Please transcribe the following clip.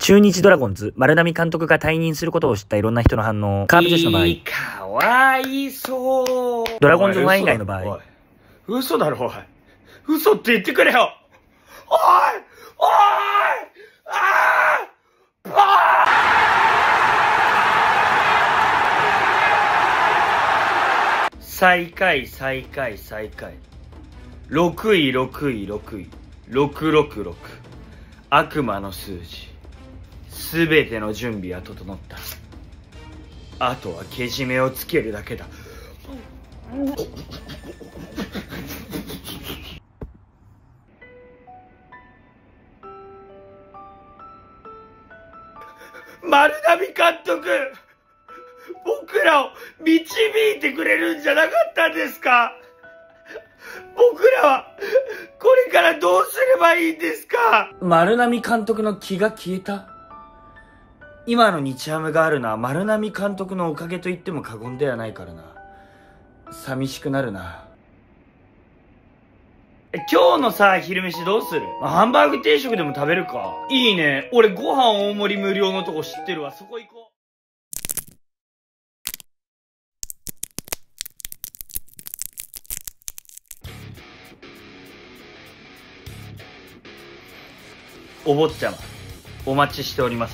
中日ドラゴンズ、丸波監督が退任することを知ったいろんな人の反応。カープ女子の場合。 かわいそう。 ドラゴンズファン以外の場合。 おい、嘘だろ、おい。嘘って言ってくれよ。おいおい最下位、最下位、最下位。6位、6位、6位。666。悪魔の数字。すべての準備は整った。あとはけじめをつけるだけだ。丸波監督、僕らを導いてくれるんじゃなかったんですか？僕らはこれからどうすればいいんですか？丸波監督の気が消えた。今の日ハムがあるのは丸波監督のおかげと言っても過言ではないからな。寂しくなるな。今日のさ、昼飯どうする？ハンバーグ定食でも食べるか？いいね。俺ご飯大盛り無料のとこ知ってるわ。そこ行こう。お坊ちゃま、お待ちしておりました。